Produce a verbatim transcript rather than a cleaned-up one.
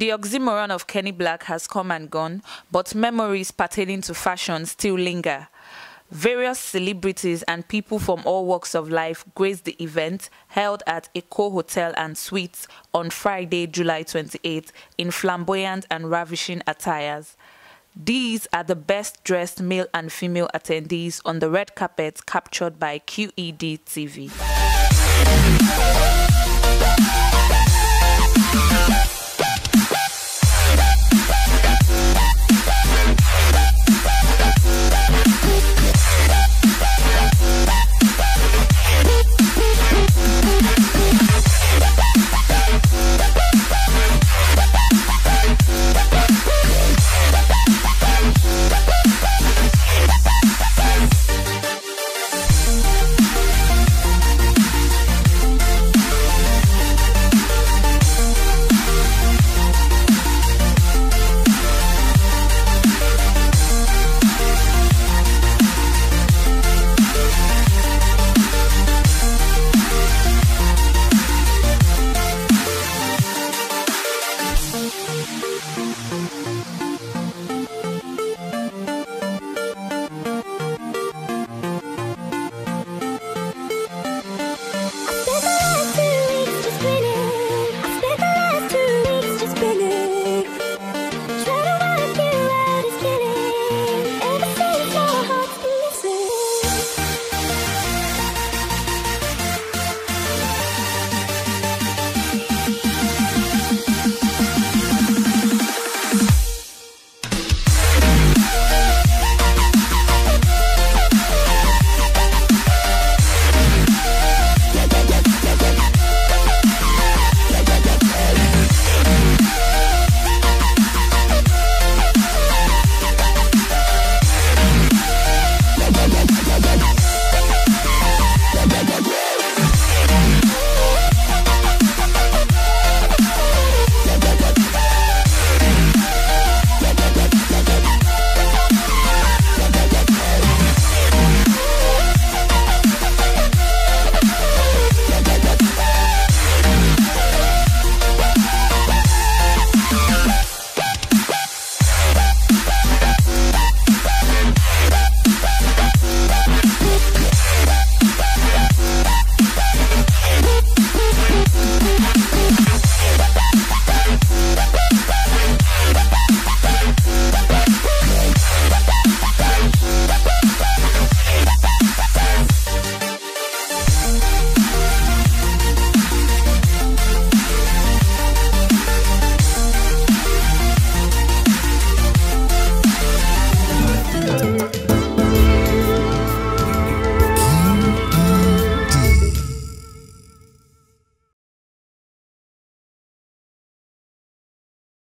The oxymoron of Kenny Blaq has come and gone, but memories pertaining to fashion still linger. Various celebrities and people from all walks of life graced the event held at Eko Hotel and Suites on Friday, July twenty-eighth, in flamboyant and ravishing attires. These are the best-dressed male and female attendees on the red carpet captured by Q E D T V.